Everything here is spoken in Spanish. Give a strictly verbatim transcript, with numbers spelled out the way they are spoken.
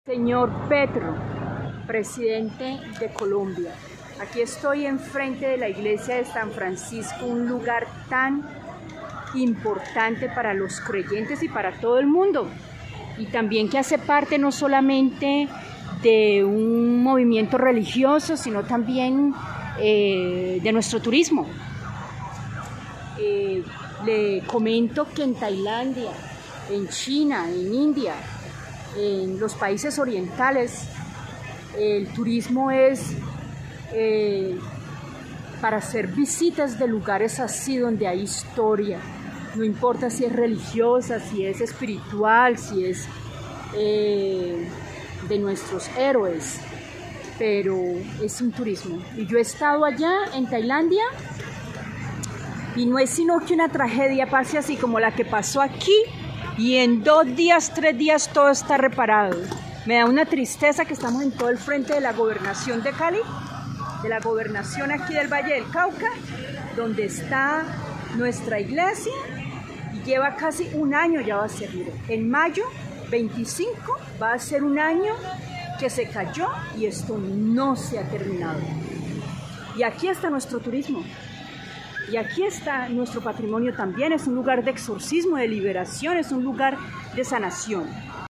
Señor Petro, presidente de Colombia, aquí estoy enfrente de la iglesia de San Francisco, un lugar tan importante para los creyentes y para todo el mundo, y también que hace parte no solamente de un movimiento religioso, sino también eh, de nuestro turismo. Eh, le comento que en Tailandia, en China, en India, en los países orientales, el turismo es eh, para hacer visitas de lugares así donde hay historia, no importa si es religiosa, si es espiritual, si es eh, de nuestros héroes, pero es un turismo. Y yo he estado allá en Tailandia y no es sino que una tragedia pase así como la que pasó aquí, y en dos días, tres días todo está reparado. Me da una tristeza que estamos en todo el frente de la gobernación de Cali, de la gobernación aquí del Valle del Cauca, donde está nuestra iglesia, y lleva casi un año, ya va a ser, mire, en mayo veinticinco va a ser un año que se cayó y esto no se ha terminado. Y aquí está nuestro turismo. Y aquí está nuestro patrimonio también, es un lugar de exorcismo, de liberación, es un lugar de sanación.